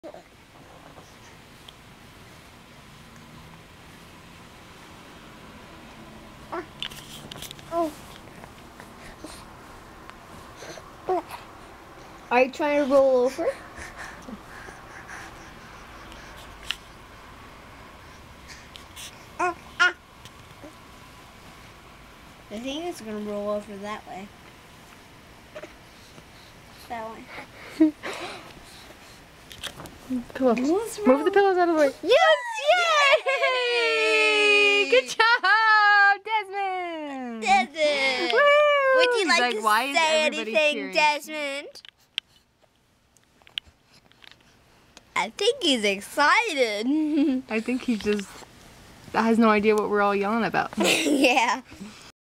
Are you trying to roll over? I think it's gonna roll over that way. That way. Pillows. Move the pillows out of the way. Yes! Yay! Good job, Desmond! Desmond! Woo! Would you He's like to why is say everybody anything, cheering? Desmond? I think he's excited. I think he just has no idea what we're all yelling about. Yeah.